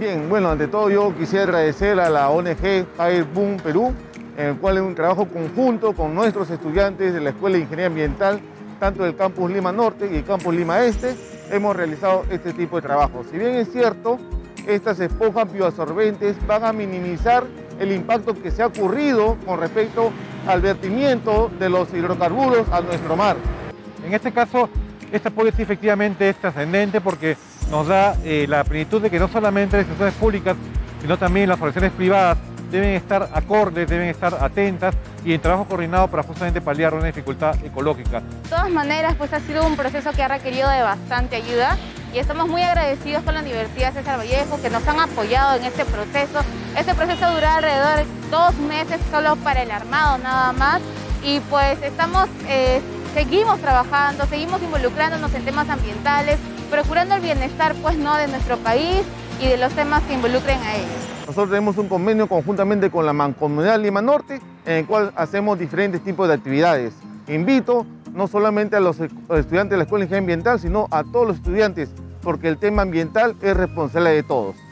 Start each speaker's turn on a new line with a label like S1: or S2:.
S1: Bien, bueno, ante todo yo quisiera agradecer a la ONG Fire Boom Perú, en el cual en un trabajo conjunto con nuestros estudiantes de la Escuela de Ingeniería Ambiental, tanto del Campus Lima Norte y el Campus Lima Este, hemos realizado este tipo de trabajo. Si bien es cierto, estas esponjas bioabsorbentes van a minimizar el impacto que se ha ocurrido con respecto al vertimiento de los hidrocarburos a nuestro mar.
S2: En este caso, este apoyo sí efectivamente es trascendente porque nos da la plenitud de que no solamente las instituciones públicas, sino también las organizaciones privadas deben estar acordes, deben estar atentas y en trabajo coordinado para justamente paliar una dificultad ecológica.
S3: De todas maneras, pues ha sido un proceso que ha requerido de bastante ayuda y estamos muy agradecidos con la Universidad César Vallejo que nos han apoyado en este proceso. Este proceso duró alrededor de 2 meses solo para el armado nada más y pues seguimos trabajando, seguimos involucrándonos en temas ambientales, procurando el bienestar pues no de nuestro país y de los temas que involucren a ellos.
S1: Nosotros tenemos un convenio conjuntamente con la Mancomunidad Lima Norte, en el cual hacemos diferentes tipos de actividades. Invito no solamente a los estudiantes de la Escuela de Ingeniería Ambiental, sino a todos los estudiantes, porque el tema ambiental es responsabilidad de todos.